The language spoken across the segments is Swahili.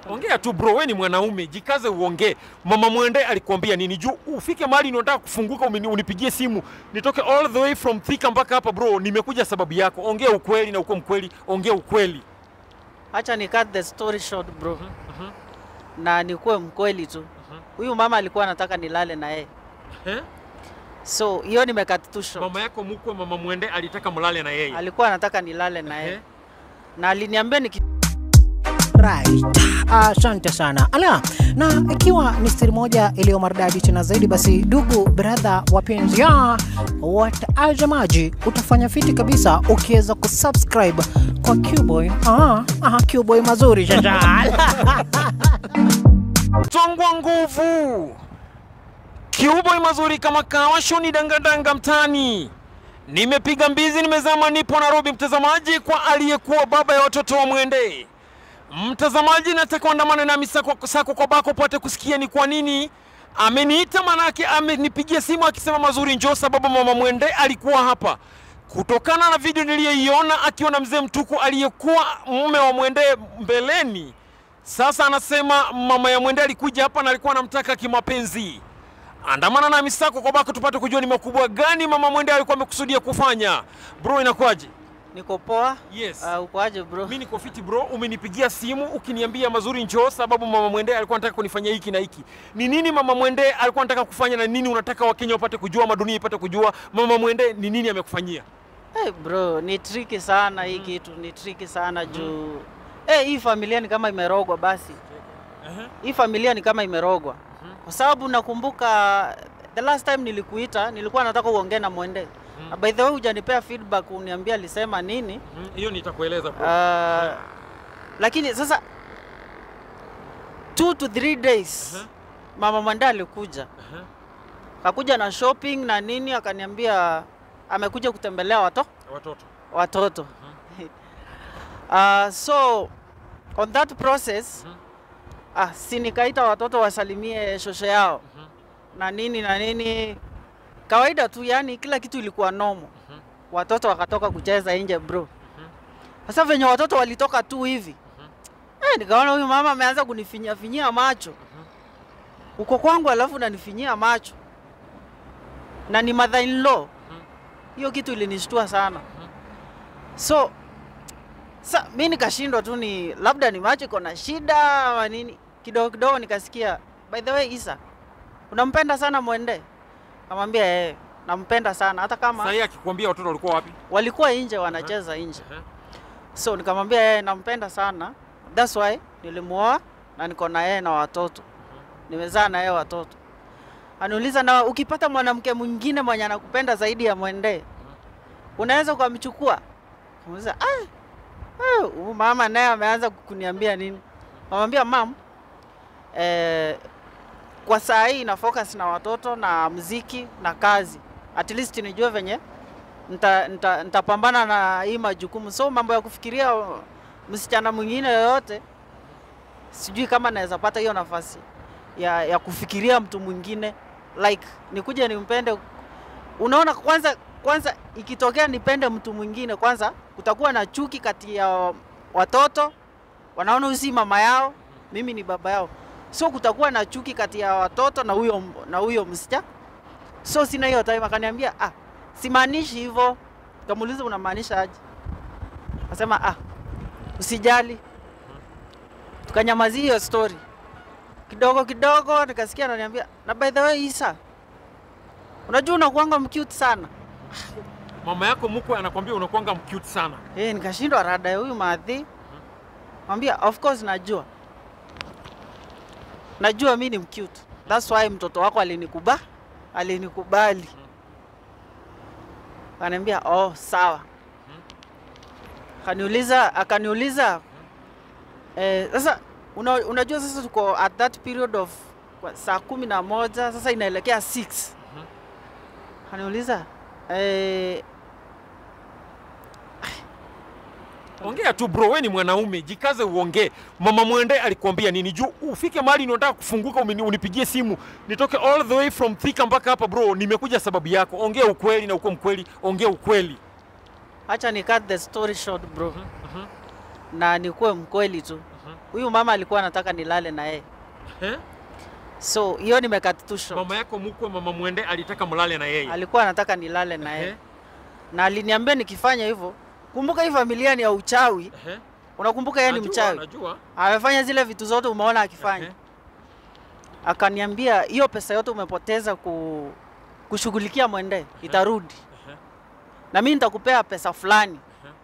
Ongea tu bro, wewe ni mwanaume, jikaze uongee. Mama Mwende alikwambia nini? Juu ufike mahali unataka kufunguka unipigie simu. Nitoke all the way from Thika mpaka hapa bro, nimekuja sababu yako. Ongea ukweli na uko mkweli, ongea ukweli. Acha ni cut the story short bro. Na nikuwe mkweli tu. Huyu mama alikuwa anataka nilale na yeye. So hiyo nimecut tu short. Mama yako mkwe Mama Mwende alitaka mlale na yeye. Alikuwa anataka nilale na yeye. Na aliniambia Right. Asante sana. Ala, na ikiwa ni siri moja iliyo maridadi tena zaidi, basi ndugu brother wapenzi ya watazamaji, utafanya fiti kabisa ukiweza kusubscribe kwa Qboy. Qboy mazuri shajal. Tongwa nguvu. Qboy mazuri kama kawa, shoni danga mtani. Nimepiga mbizi, nimezama, nipo Nairobi mtazamaji, kwa aliyekuwa baba ya watoto wa Mwende. Mtazamaji, nataka kuandamana na sako kwa bako upate kusikia ni kwa nini ameniita, manake amenipigia simu akisema mazuri njoo, sababu Mama Mwende alikuwa hapa. Kutokana na video niliyoiona akiwa na mzee Mtuku aliyekuwa mume wa Mwende mbeleni. Sasa anasema mama ya Mwende alikuja hapa na alikuwa anamtaka kimapenzi. Andamana na misako kwa bako tupate kujua ni makubwa gani Mama Mwende alikuwa amekusudia kufanya. Bro, inakuaje? Niko poa. Yes. Uko aje bro? Mimi niko fiti bro. Umenipigia simu ukiniambia mazuri njoo, sababu Mama Mwende alikuwa anataka kunifanyia hiki na hiki. Ni nini Mama Mwende alikuwa anataka kufanya na nini unataka Wakenya wapate kujua, madunia ipate kujua Mama Mwende ni nini amekufanyia? Bro, ni tricky sana hii kitu, ni tricky sana juu. Hii familia ni kama imerogwa basi. Hii familia ni kama imerogwa. Kwa sababu nakumbuka the last time nilikuita, nilikuwa nataka uongee na Mwende. By the way, hujanipea feedback uniambia alisema nini. Hiyo nitakueleza bro. Lakini sasa 2 to 3 days Mama Mwende alikuja. Kakuja na shopping na nini, akaniambia amekuja kutembelea watoto. So on that process si nikaita watoto wasalimie shosho yao. Na nini kawaida tu, yani kila kitu ilikuwa normal. Watoto wakatoka kucheza nje bro. Sasa venye watoto walitoka tu hivi, nikaona huyu mama ameanza kunifinyia macho. Uko kwangu alafu unanifinyia macho. Na ni mother in law. Hiyo kitu ilinishtua sana. So mimi nikashindwa tu, ni labda ni macho iko na shida ama nini. Kidogo nikasikia, by the way Isa, unampenda sana Mwende? Kamwambia nampenda sana, hata kama sasa. Akikwambia watoto walikuwa wapi? Walikuwa nje wanacheza nje. So nikamwambia nampenda sana. That's why nilimuoa na niko na yeye na watoto. Nimezaa na yeye watoto. Aniuliza, na ukipata mwanamke mwingine mwenye anakupenda zaidi ya Mwende, unaweza kumchukua? Kamuuliza, mama naye ameanza kuniambia nini? Namwambia mam, kwa saa hii na focus na watoto na muziki na kazi. At least nijue venye nitapambana na hii majukumu. So mambo ya kufikiria msichana mwingine yoyote, sijui kama naweza pata hiyo nafasi ya kufikiria mtu mwingine. Like nikuje nimpende. Unaona, kwanza ikitokea nipende mtu mwingine, kwanza kutakuwa na chuki kati ya watoto. Wanaona usi mama yao, mimi ni baba yao. So kutakuwa na chuki kati ya watoto na huyo msichana. So sina hiyo time. Akaniambia simaanishi hivyo. Kamuuliza unamaanisha aje? Akasema usijali. Tukanyamazia hiyo story. Kidogo nikasikia ananiambia, na by the way Isa, unajua unakuanga mcute sana. Mama yako mkwe anakuambia unakuanga mcute sana. Nikashindwa rada ya huyu madhi. Mwambia of course najua. Najua mimi ni mcute. That's why mtoto wako alinikubali. Ananiambia sawa. Akaniuliza sasa unajua sasa tuko at that period of saa 11, sasa inaelekea 6. Ananiuliza ongea tu bro, wewe ni mwanaume, jikaze uongee. Mama Mwende alikwambia nini? Juu ufike mahali unataka kufunguka unipigie simu. Nitoke all the way from Thika mpaka hapa bro, nimekuja sababu yako. Ongea ukweli na uko mkweli, ongea ukweli. Acha ni cut the story short bro. Na nikuwe mkweli tu. Huyu mama alikuwa anataka nilale na yeye. So hiyo nimekatitusha. Mama yako mkwe, mama Mwende alitaka mlale na yeye. Alikuwa anataka nilale na yeye. Na aliniambia nikifanya hivyo, kumbuka hii familia ni ya uchawi. Unakumbuka yeye ni mchawi. Najua. Amefanya zile vitu zote umeona akifanya. Akaniambia hiyo pesa yote umepoteza kushughulikia Mwende itarudi. Na mimi nitakupea pesa fulani.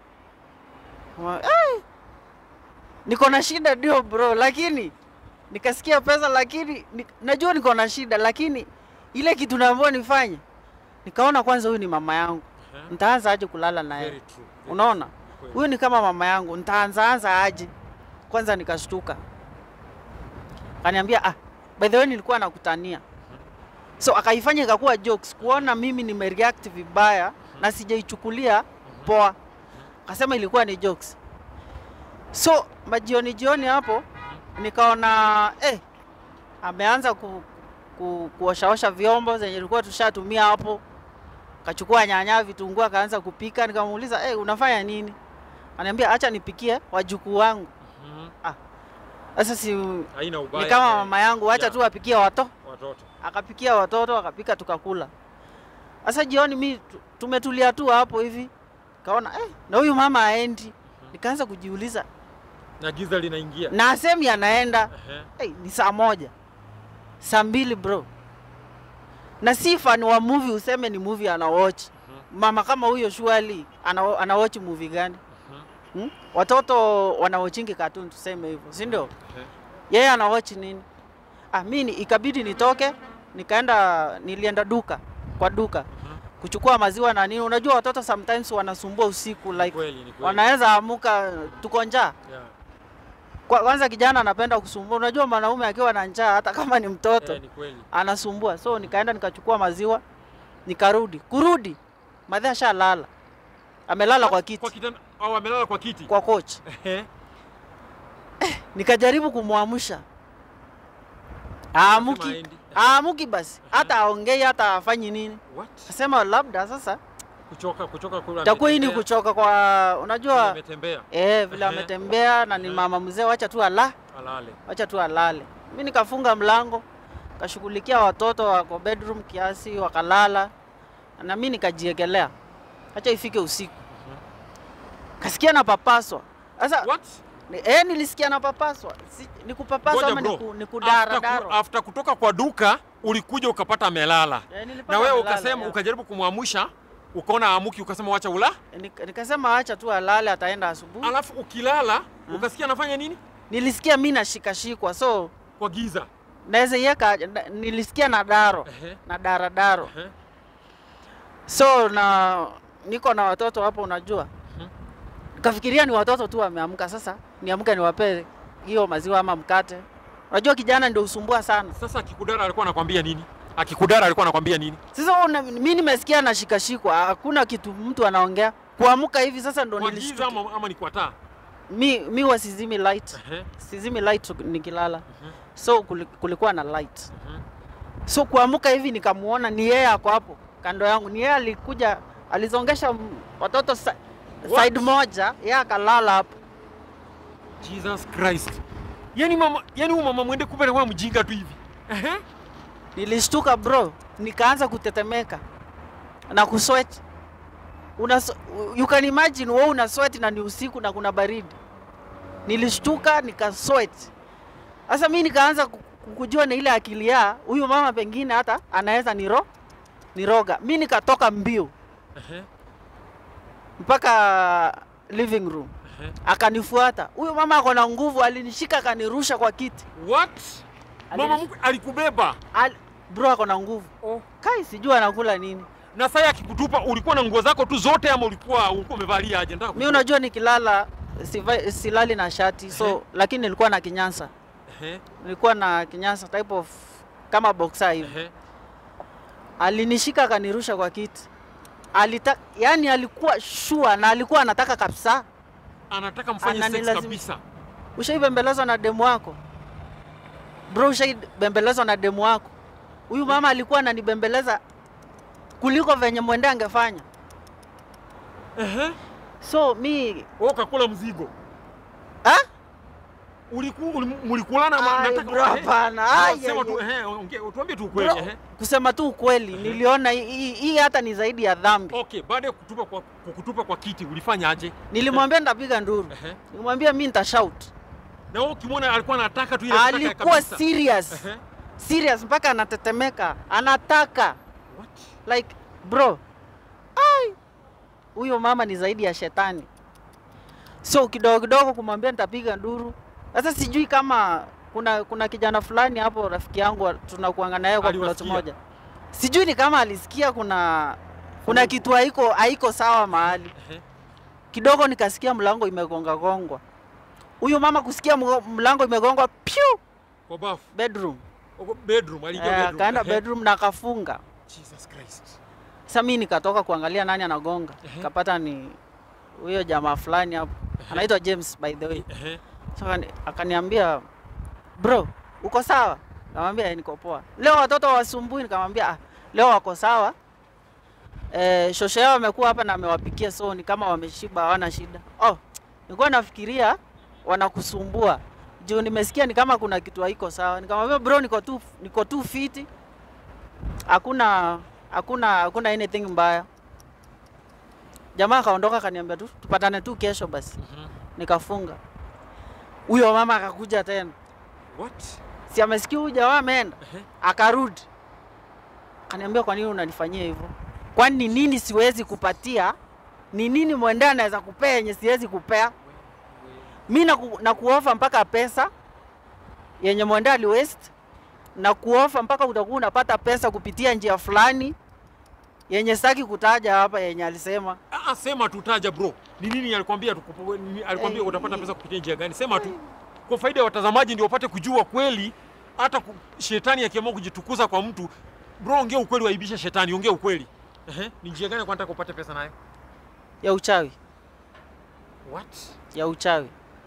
Niko na shida ndio bro, lakini nikasikia pesa, lakini najua niko na shida, lakini ile kitu naambiwa nifanye, nikaona kwanza huyu ni mama yangu. Nitaanza aje kulala naye? Unaona? Huyu ni kama mama yangu, nitaanza aje? Kwanza nikashtuka. Kaniambia by the way nilikuwa nakutania. So akaifanya ikakuwa jokes, kuona mimi nimereact vibaya na sijaichukulia poa. Akasema ilikuwa ni jokes. So jioni hapo nikaona ameanza kuoshaosha vyombo zenye tulikuwa tushatumia hapo. Kachukua nyanya, vitunguu, akaanza kupika. Nikamuuliza unafanya nini? Ananiambia acha nipikie wajukuu wangu. Sasa si haina ubaya. Ni kama mama yangu, acha tu apikie watoto. Akapikia watoto, akapika, tukakula. Sasa jioni mimi tumetulia tu hapo hivi. Kaona na huyu mama aendi. Nikaanza kujiuliza. Na giza linaingia. Na asemi anaenda. Ni saa 1. Saa 2 bro. Na si fan wa movie useme ni movie ana watch. Mama kama huyo surely ana watch movie gani? Watoto wana watchingi cartoon tuseme hivyo, si ndio? Yeye ana watch nini? Mimi ikabidi nitoke, nilienda kwa duka. Kuchukua maziwa na nini. Unajua watoto sometimes wanasumbua usiku, like wanaweza amuka tuko njaa. Kwanza kijana anapenda kusumbua. Unajua mwanaume akiwa na njaa hata kama ni mtoto anasumbua. So nikaenda nikachukua maziwa, nikarudi. Kurudi madhe ashalala. Amelala kwa kiti. Kwa kitanda au amelala kwa kiti? Kwa coach. Nikajaribu kumwamsha. Amuki basi. Hata aongei, hata afanye nini. Akasema labda sasa kuchoka kula. Takuwa hii ni kuchoka kwa unajua ametembea. Vile ametembea na ni mama mzee, acha tu alale. Acha tu alale. Mimi nikafunga mlango, kashughulikia watoto wako bedroom kiasi, wakalala. Na mimi nikajiekelea. Acha ifike usiku. Kasikia na papaswa. Sasa nilisikia na papaswa. Nikupapaswa ama nikudara. After kutoka kwa duka ulikuja ukapata amelala. Na wewe ukasema ukajaribu kumwamsha, ukaona amuki, ukasema acha ula? Nikasema acha tu alale, ataenda asubuhi. Alafu ukilala ukasikia anafanya nini? Nilisikia mimi nashikashikwa, so kwa giza. Naweza yeka nilisikia na daro. Na daradaro. So niko na watoto hapo unajua. Kafikiria ni watoto tu wameamka, sasa niamke niwape hiyo maziwa ama mkate. Unajua kijana ndio usumbua sana. Sasa akikudara alikuwa anakuambia nini? Sasa mimi nimesikia na shikashikwa, hakuna kitu mtu anaongea. Kuamka hivi sasa ndo nilishtuka. Ama ni kwa taa? Mimi wasizimi light. Sizimi light nikilala. So kulikuwa na light. So kuamka hivi nikamuona ni yeye ako hapo kando yangu. Ni yeye alikuja, alizongesha watoto side moja, yeye akalala hapo. Jesus Christ. Yaani mama Mwende kumbe alikuwa mjinga tu hivi. Nilishtuka bro, nikaanza kutetemeka na kusweat. You can imagine wewe una sweat na ni usiku na kuna baridi. Nilishtuka nikasweat. Sasa mimi nikaanza kujua na ile akili ya huyu mama pengine hata anaweza niroga. Mimi nikatoka mbio. Mpaka living room. Akanifuata. Huyu mama ako na nguvu, alinishika akanirusha kwa kiti. What? Mama mkwe alikubeba? Bro ako na nguvu. Kai sijua anakula nini. Na sasa akikutupa ulikuwa na nguo zako tu zote ama ulikuwa umevalia aje? Mimi unajua nikilala silali na shati, so lakini nilikuwa na kinyasa. Nilikuwa na kinyasa type of kama boxer hivi. Alinishika akanirusha kwa kiti. Yani alikuwa sure na alikuwa anataka kabisa. Anataka mfanye sex kabisa. Ushaibembelezwa na demu wako? Bro, ushaibembelezwa na demu wako? Huyu mama alikuwa ananibembeleza kuliko venye Mwende angefanya. So mi kakula mzigo. Mlikulana nataka hapana. Sema tu tuambie tu ukweli Kusema tu ukweli, niliona hii hata ni zaidi ya dhambi. Okay, baada ya kutupa kwa kiti ulifanya aje? Nilimwambia nitapiga nduru. Nilimwambia mimi nitashout. Na wewe ukimwona alikuwa anataka tu ile kabisa. Alikuwa serious. Serious mpaka anatetemeka. Anataka. What? Like bro. Ai. Huyo mama ni zaidi ya shetani. So kidogo kidogo kumwambia nitapiga nduru. Sasa sijui kama kuna kijana fulani hapo rafiki yangu tunakuanga naye kwa plot moja. Sijui ni kama alisikia kuna kitu haiko sawa mahali. Kidogo nikasikia mlango imegonga. Huyo mama kusikia mlango imegongwa piu kwa bafu bedroom. Bedroom alijua bedroom. Kaenda bedroom na kafunga. Jesus Christ. Sasa mimi nikatoka kuangalia nani anagonga. Kapata ni huyo jamaa fulani hapo. Anaitwa James by the way. Sasa akaniambia bro, uko sawa? Nikamwambia niko poa. Leo watoto wasumbui, nikamwambia leo wako sawa. Shosho yao amekuwa hapa na amewapikia, so ni kama wameshiba, hawana shida. Nilikuwa nafikiria wanakusumbua. Juu nimesikia ni kama kuna kitu haiko sawa. Nikamwambia bro, niko tu fiti. Hakuna anything mbaya. Jamaa kaondoka akaniambia tu tupatane tu kesho basi. Nikafunga. Huyo mama akakuja tena. What? Si amesikia huyu jamaa ameenda. Akarudi. Akaniambia kwa nini unanifanyia hivyo? Kwani nini siwezi kupatia? Ni nini mwendea anaweza kupea yenye siwezi kupea? Mimi na kuofa mpaka pesa yenye mwendea ali waste, na kuofa mpaka utakuwa unapata pesa kupitia njia fulani yenye sitaki kutaja hapa yenye alisema. Sema tutaja bro. Ni nini alikwambia alikwambia utapata pesa kupitia njia gani? Sema tu. Kwa faida ya watazamaji ndio wapate kujua kweli, hata shetani akiamua kujitukuza kwa mtu, bro ongea ukweli, waibisha shetani, ongea ukweli. Ni njia gani kwa nataka upate pesa nayo? Ya uchawi. What? Ya uchawi.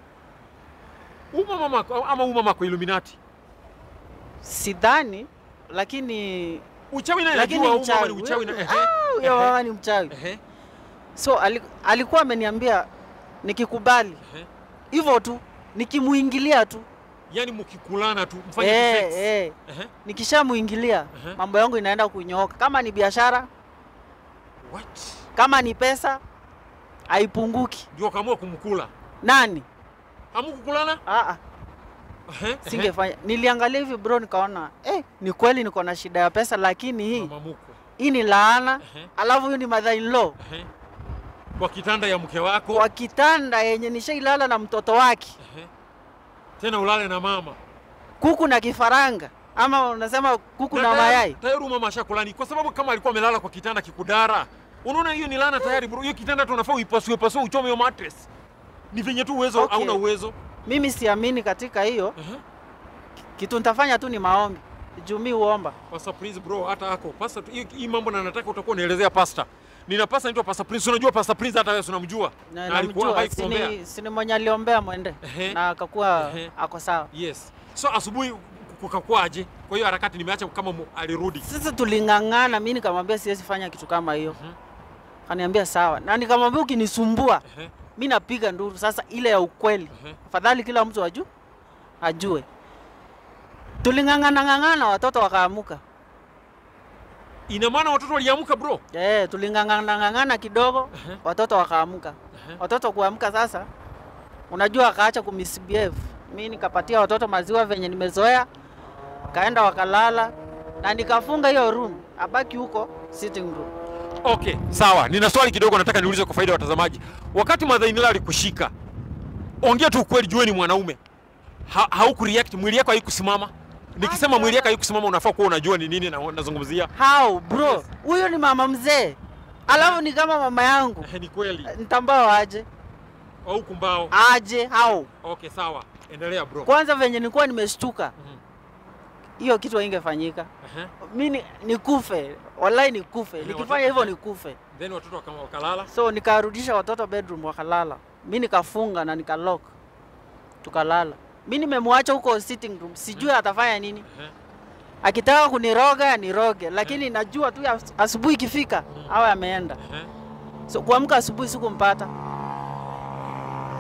Mama kwa Illuminati. Sidhani, lakini uchawi naye lakini mama ni uchawi na huyo mama ni mchawi. So alikuwa ameniambia nikikubali hivyo tu, nikimuingilia tu, yani mkikulana tu mfanye sex. Nikishamuingilia mambo yangu inaenda kunyooka. Kama ni biashara, what? Kama ni pesa haipunguki. Ndio kaamua kumkula. Nani? Hamkukulana? Singefanya. Niliangalia hivi bro, nikaona ni kweli niko na shida ya pesa, lakini hii ni laana. Alafu huyu ni mother in law. Kwa kitanda ya mke wako. Kwa kitanda yenye nishailala na mtoto wake. Tena ulale na mama. Kuku na kifaranga. Ama unasema kuku na mayai. Tayari mama ashakulani kwa sababu kama alikuwa amelala kwa kitanda kikudara. Unaona hiyo ni laana tayari bro. Hiyo kitanda tunafaa uipasue uchome hiyo mattress. Ni venye tu uwezo hauna uwezo. Mimi siamini katika hiyo. Kitu nitafanya tu ni maombi. Juu mimi huomba. Pastor Prince bro, hata hako. Pastor hii mambo na nataka utakuwa unaelezea pastor. Nina pastor anaitwa Pastor Prince. Unajua Pastor Prince hata wewe unamjua? Na alikuwa haikuombea. Si ni mwenye aliombea mwende. Na akakuwa ako sawa. Yes. So asubuhi kukakuaje? Kwa hiyo harakati nimeacha kama alirudi. Sasa tulingangana, mimi nikamwambia siwezi fanya kitu kama hiyo. Kaniambia sawa. Na nikamwambia ukinisumbua mimi napiga nduru. Sasa ile ya ukweli. Afadhali kila mtu ajue. Tulingangana watoto wakaamuka. Ina maana watoto waliamka bro? Tulingangana kidogo, watoto wakaamuka. Watoto kuamka sasa, unajua akaacha kumisbehave. Mimi nikapatia watoto maziwa venye nimezoea. Kaenda wakalala na nikafunga hiyo room. Abaki huko sitting room. Okay, sawa. Nina swali kidogo nataka niulize kwa faida ya watazamaji. Wakati mother in law alikushika, ongea tu ukweli, jua ni mwanaume. Haukureact, mwili yako haikusimama. Nikisema mwili yako haikusimama unafaa kuwa unajua ni nini nazungumzia. How bro? Huyo ni mama mzee. Alafu ni kama mama yangu. Ni kweli. Nitambao aje? Au kumbao? Aje, how? Okay, sawa. Endelea bro. Kwanza venye nilikuwa nimeshtuka. Hiyo kitu haingefanyika. Mimi nikufe. Wallahi nikufe. Nikifanya hivyo nikufe. Then watoto wakalala. So nikarudisha watoto bedroom wakalala. Mimi nikafunga na nikalock. Tukalala. Mimi nimemwacha huko sitting room. Sijui atafanya nini. Akitaka kuniroga niroge, lakini najua tu asubuhi ikifika awe ameenda. So kuamka asubuhi sikumpata.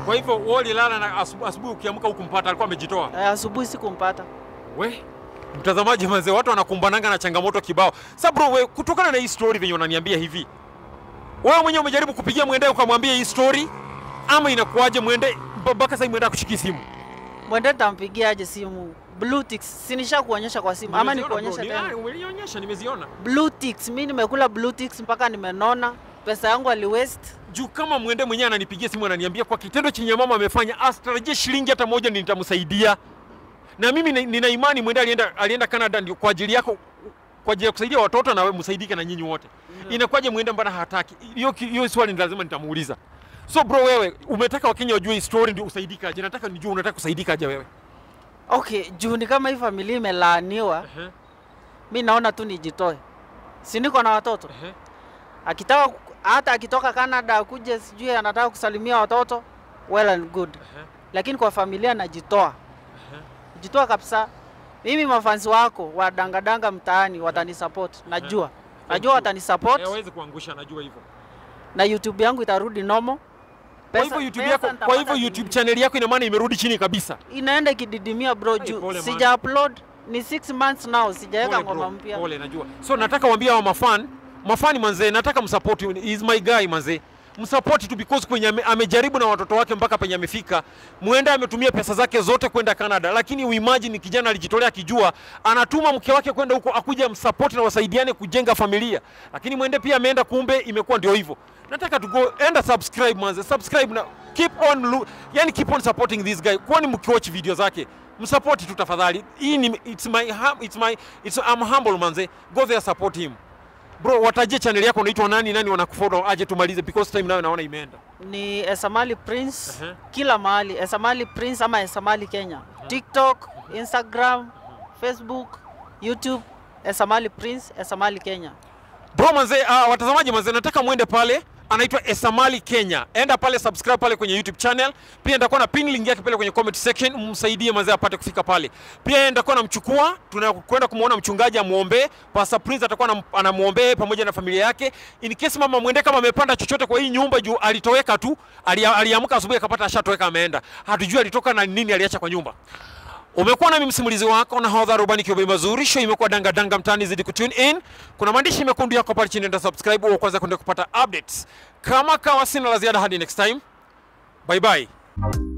Kwa hivyo wali Laana na asubuhi ukiamka hukumpata, alikuwa amejitoa? Asubuhi sikumpata. We mtazamaji manze, watu wanakumbananga na changamoto kibao. Sasa bro, we kutokana na hii story venye unaniambia hivi, wewe mwenyewe umejaribu kupigia Mwende ukamwambia hii story ama inakuaje? Mwende mpaka sasa Mwende akushiki simu? Mwende tampigia aje simu? Blue ticks sinisha kuonyesha kwa simu ama nikuonyesha tena? Umenionyesha, nimeziona Blue ticks. Mimi nimekula blue ticks mpaka nimenona. Pesa yangu ali waste. Juu kama Mwende mwenyewe ananipigia simu ananiambia kwa kitendo chenye mama amefanya asitarajie shilingi hata moja nitamsaidia. Na mimi nina imani Mwende alienda Canada ndio kwa ajili yako, kwa ajili ya kusaidia watoto na wewe msaidike na nyinyi wote. Inakuwaje Mwende mbona hataki? Hiyo swali lazima nitamuuliza. So bro, wewe umetaka Wakenya wajue hii story ndio usaidika aje? Nataka nijue unataka kusaidika aje wewe? Okay, juu ni kama hii familia imelaaniwa. Mimi naona tu nijitoe. Si niko na watoto. Akitaka hata akitoka Canada akuje sijui anataka kusalimia watoto, well and good. Lakini kwa familia najitoa. Jitoa kabisa. Mimi mafansi wako wa dangadanga mtaani watanisupport. Najua. Najua watanisupport. Hawezi kuangusha, najua hivyo. Na YouTube yangu itarudi normal. Kwa hivyo YouTube yako, kwa hivyo YouTube channel yako ina maana imerudi chini kabisa. Inaenda ikididimia bro juu. Sija upload ni 6 months now, sijaweka ngoma mpya. Pole, najua. So nataka waambia hao mafani manze, nataka msupport, is my guy manze. Msupport tu because kwenye amejaribu na watoto wake mpaka penye amefika. Mwende ametumia pesa zake zote kwenda Canada, lakini uimagine kijana alijitolea kijua anatuma mke wake kwenda huko akuja msupport na wasaidiane kujenga familia. Lakini Mwende pia ameenda, kumbe imekuwa ndio hivyo. Nataka to go enda subscribe manze, subscribe na keep on supporting this guy. Kwani mkiwatch video zake msupport tu tafadhali. Hii ni I'm humble manze. Go there, support him. Bro, watajie channel yako unaitwa nani wanakufollow aje tumalize because time nayo naona imeenda. Ni Esamali Prince kila mahali, Esamali Prince ama Esamali Kenya. TikTok, Instagram, Facebook, YouTube, Esamali Prince, Esamali Kenya. Bro manze, watazamaji manze, nataka muende pale, anaitwa Esamali Kenya. Enda pale, subscribe pale kwenye YouTube channel. Pia nitakuwa na pin link yake pale kwenye comment section, msaidie manze apate kufika pale. Pia nitakuwa namchukua, tunakwenda kumuona mchungaji amuombe. Pastor Prince atakuwa anamuombe pamoja na familia yake. In case mama Mwende kama amepanda chochote kwa hii nyumba juu alitoweka tu, aliamka asubuhi akapata ashatoweka ameenda. Hatujui alitoka na nini aliacha kwa nyumba. Umekuwa na mimi msimulizi wako na hodha rubani Kiobei Mazuri. Show imekuwa danga mtani, zidi kutune in. Kuna maandishi mekundu yako pale chini, nenda subscribe au kwanza kwenda kupata updates. Kama kawa sina la ziada hadi next time. Bye bye.